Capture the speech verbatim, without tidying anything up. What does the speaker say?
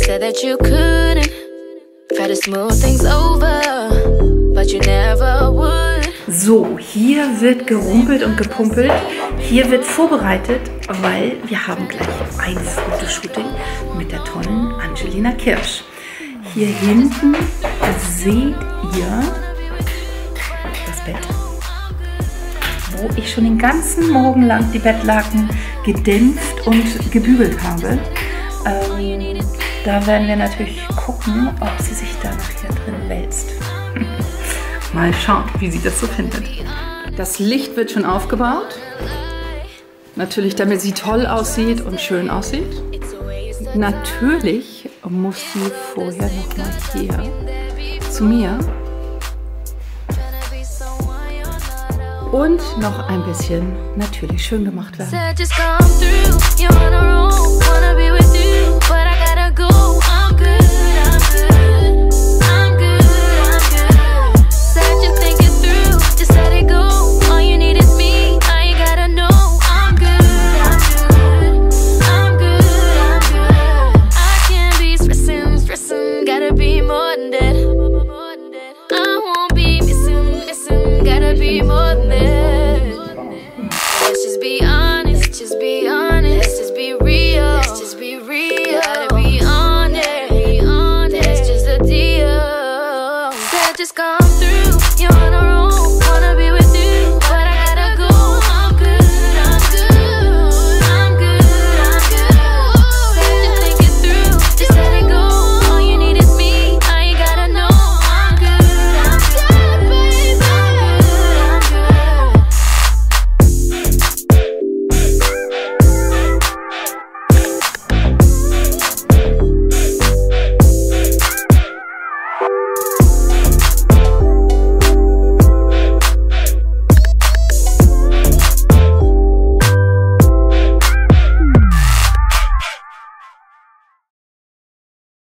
said that you couldn't. Try to smooth things over, but you never would. So, hier wird gerumpelt und gepumpelt. Hier wird vorbereitet, weil wir haben gleich ein Fotoshooting mit der tollen Angelina Kirsch. Hier hinten seht ihr das Bett, wo ich schon den ganzen Morgen lang die Bettlaken gedämpft und gebügelt habe. Ähm, da werden wir natürlich gucken, ob sie sich da nachher drin wälzt. Mal schauen, wie sie das so findet. Das Licht wird schon aufgebaut. Natürlich, damit sie toll aussieht und schön aussieht. Natürlich muss sie vorher noch mal hier zu mir und noch ein bisschen natürlich schön gemacht werden. Just come through, you're on a roll.